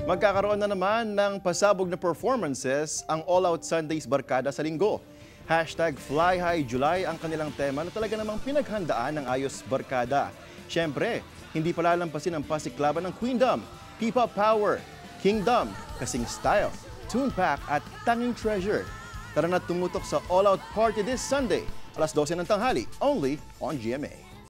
Magkakaroon na naman ng pasabog na performances ang all-out Sundays Barkada sa linggo. #FlyHighJuly ang kanilang tema na talaga namang pinaghandaan ng ayos barkada. Siyempre, hindi palalampasin ang pasiklaban ng Queendom, P-Pop Power, Kingdom, kasing style, tune pack at tanging treasure. Tara na tumutok sa all-out party this Sunday, alas 12 ng tanghali, only on GMA.